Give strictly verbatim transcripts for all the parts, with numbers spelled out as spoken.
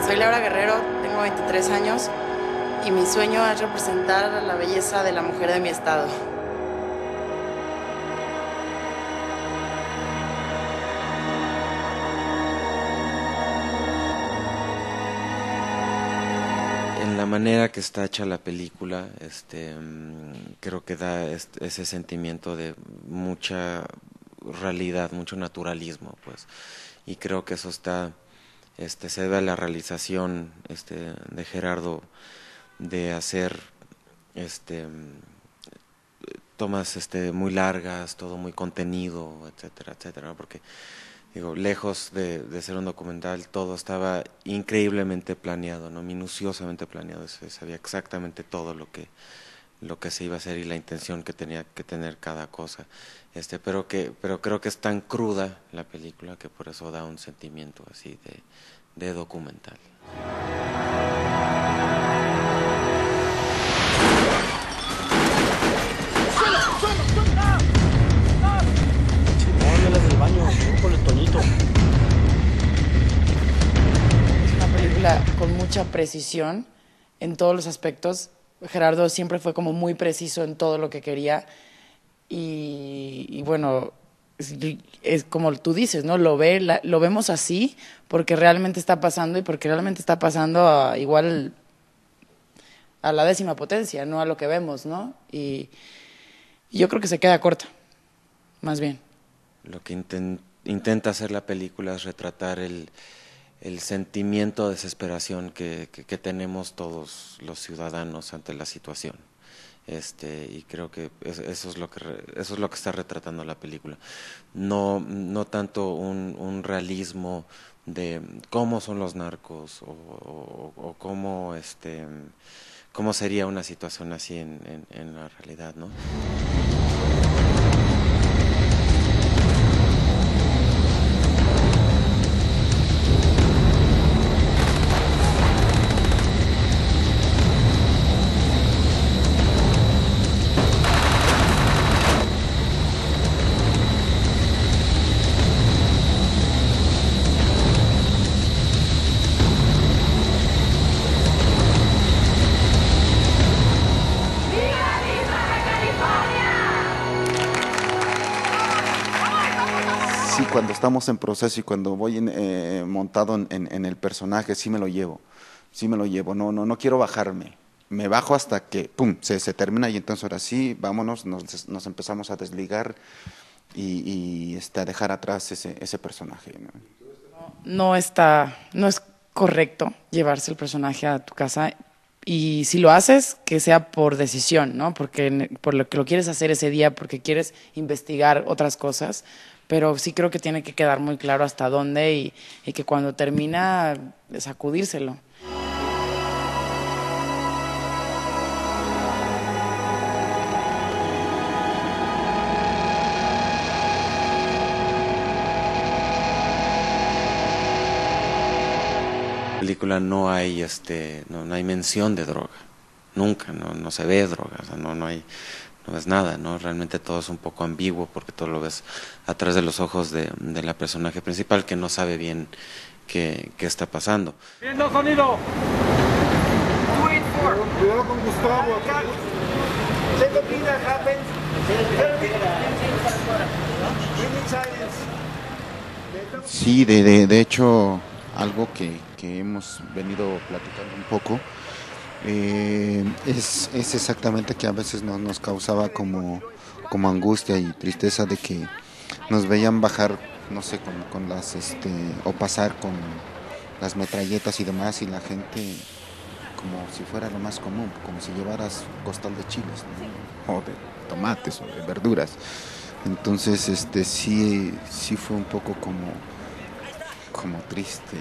Soy Laura Guerrero, tengo veintitrés años y mi sueño es representar la belleza de la mujer de mi estado. En la manera que está hecha la película, este, mm, creo que da este- ese sentimiento de mucha realidad, mucho naturalismo, pues, y creo que eso está, este, se debe a la realización, este, de Gerardo de hacer, este, mm, tomas, este, muy largas, todo muy contenido, etcétera, etcétera, ¿no? Porque digo, lejos de, de ser un documental, todo estaba increíblemente planeado, ¿no? Minuciosamente planeado, se sabía exactamente todo lo que, lo que se iba a hacer y la intención que tenía que tener cada cosa. Este, pero que, pero creo que es tan cruda la película que por eso da un sentimiento así de, de documental. Del baño, con el Toñito. Es una película con mucha precisión en todos los aspectos. Gerardo siempre fue como muy preciso en todo lo que quería y, y bueno, es, es como tú dices, ¿no? Lo ve, la, lo vemos así porque realmente está pasando y porque realmente está pasando a, igual a la décima potencia, no a lo que vemos, ¿no? Y, y yo creo que se queda corta, más bien. Lo que inten, intenta hacer la película es retratar el, el sentimiento de desesperación que, que, que tenemos todos los ciudadanos ante la situación. Este, y creo que eso es lo que eso es lo que está retratando la película. No, no tanto un, un realismo de cómo son los narcos o, o, o cómo, este, cómo sería una situación así en, en, en la realidad, ¿no? Sí, cuando estamos en proceso y cuando voy en, eh, montado en, en- en el personaje, sí me lo llevo, sí me lo llevo, no, no, no quiero bajarme, me bajo hasta que, pum, se, se termina y entonces ahora sí, vámonos, nos, des- nos empezamos a desligar y, y, este, a dejar atrás ese, ese personaje, ¿no? No está, no es correcto llevarse el personaje a tu casa y si lo haces, que sea por decisión, ¿no? Porque ne- por lo que lo quieres hacer ese día, porque quieres investigar otras cosas, pero sí creo que tiene que quedar muy claro hasta dónde y, y que cuando termina, sacudírselo. En la película no hay este no, no hay mención de droga, nunca, no, no se ve droga, o sea, no, no hay, no ves nada, ¿no? Realmente todo es un poco ambiguo porque todo lo ves a través de los ojos de, de la personaje principal que no sabe bien qué, qué está pasando. ¡Viendo sonido! Cuidado con Gustavo. Sí, de, de, de hecho, algo que, que hemos venido platicando un poco, eh, es, es exactamente que a veces nos, nos causaba como, como angustia y tristeza de que nos veían bajar, no sé, con, con las, este, o pasar con las metralletas y demás y la gente como si fuera lo más común, como si llevaras costal de chiles, ¿no? O de tomates o de verduras. Entonces, este, sí, sí fue un poco como, como triste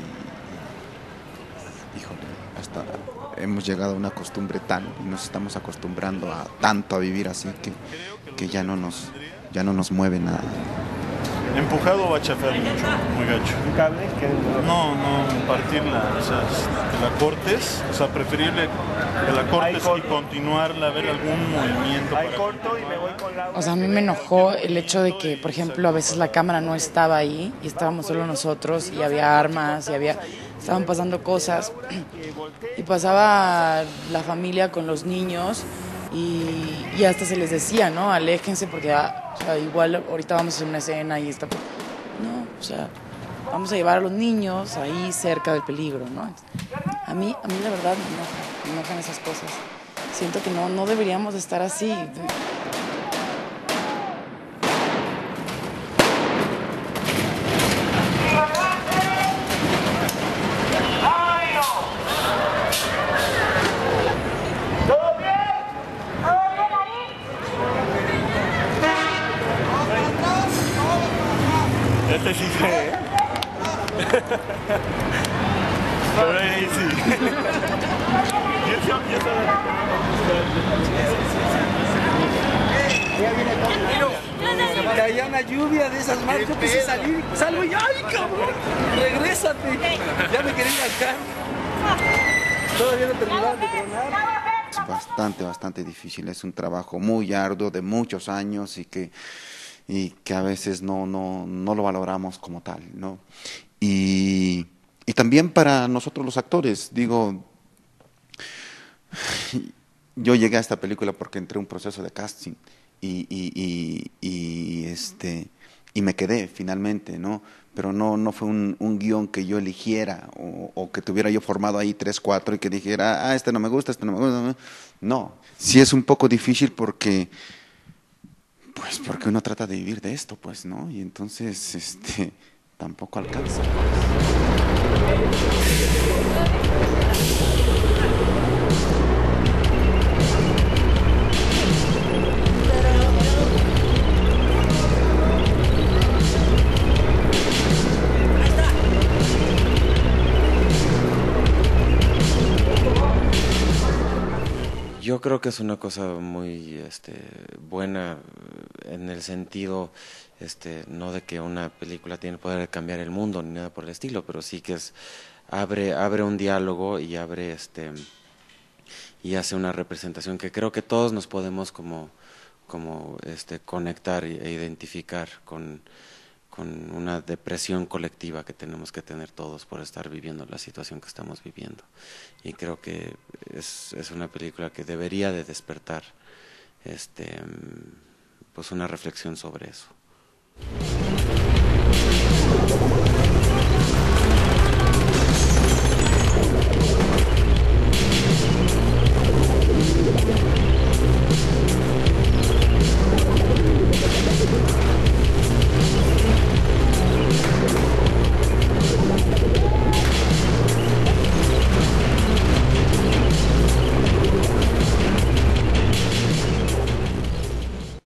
y, híjole, hasta hemos llegado a una costumbre tal y nos estamos acostumbrando a tanto a vivir así que, que ya no nos, ya no nos mueve nada. Empujado va a chafear mucho, muy gacho. ¿Un cable? Que No, no, partirla, o sea, que la cortes, o sea, preferible que la cortes y continuarla, ver algún movimiento. ahí para corto y me voy con la... O sea, a mí me enojó el hecho de que, por ejemplo, a veces la cámara no estaba ahí y estábamos solo nosotros y había armas y había... estaban pasando cosas y pasaba la familia con los niños y, y hasta se les decía, ¿no? Aléjense porque ah, o sea, igual ahorita vamos a hacer una escena y está... No, o sea, vamos a llevar a los niños ahí cerca del peligro, ¿no? A mí, a mí la verdad me enoja, me enojan esas cosas. Siento que no, no deberíamos de estar así. Este sí fue, ¿eh? Pero ahí sí. Yo, yo, yo Caía una lluvia de esas manos, yo quise salir, salgo y ¡ay, cabrón! ¡Regrésate! Ya me quería ir al carro. Todavía no terminaban de tronar. Es bastante, bastante difícil. Es un trabajo muy arduo de muchos años y que, y que a veces no, no, no lo valoramos como tal, ¿no? Y, y también para nosotros los actores, digo, yo llegué a esta película porque entré en un proceso de casting y, y, y, y, este, y me quedé finalmente, ¿no? Pero no, no fue un, un guión que yo eligiera o, o que tuviera yo formado ahí tres, cuatro y que dijera, ah, este no me gusta, este no me gusta. No, sí es un poco difícil porque, pues porque uno trata de vivir de esto, pues, ¿no? Y entonces, este, tampoco alcanza. Yo creo que es una cosa muy este, buena en el sentido, este, no de que una película tiene el poder de cambiar el mundo ni nada por el estilo, pero sí que es abre abre un diálogo y abre este y hace una representación que creo que todos nos podemos como como este conectar e identificar con con una depresión colectiva que tenemos que tener todos por estar viviendo la situación que estamos viviendo. Y creo que es, es una película que debería de despertar este, pues una reflexión sobre eso.